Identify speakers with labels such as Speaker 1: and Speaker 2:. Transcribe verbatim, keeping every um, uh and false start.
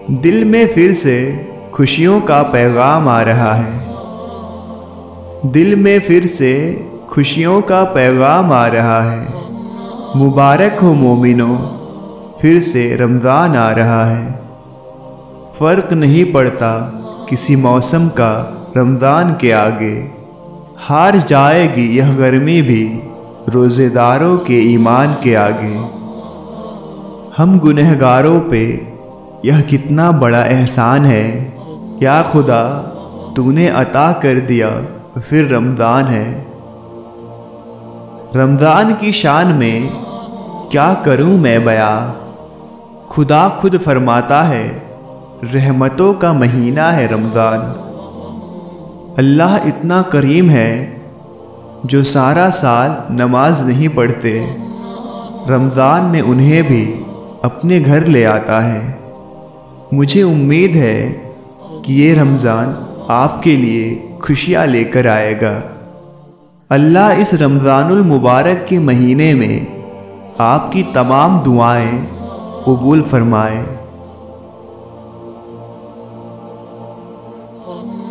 Speaker 1: دل میں پھر سے خوشیوں کا پیغام آ رہا ہے، دل میں پھر سے خوشیوں کا پیغام آ رہا ہے۔ مبارک ہو مومنو، پھر سے رمضان آ رہا ہے۔ فرق نہیں پڑتا کسی موسم کا رمضان کے آگے، ہار جائے گی یہ گرمی بھی روزے داروں کے ایمان کے آگے۔ ہم گنہگاروں پہ یہ کتنا بڑا احسان ہے، یا خدا تو نے عطا کر دیا پھر رمضان ہے۔ رمضان کی شان میں کیا کروں میں بیاں، خدا خود فرماتا ہے رحمتوں کا مہینہ ہے رمضان۔ اللہ اتنا کریم ہے جو سارا سال نماز نہیں پڑھتے، رمضان میں انہیں بھی اپنے گھر لے آتا ہے۔ مجھے امید ہے کہ یہ رمضان آپ کے لیے خوشیاں لے کر آئے گا۔ اللہ اس رمضان المبارک کے مہینے میں آپ کی تمام دعائیں قبول فرمائے۔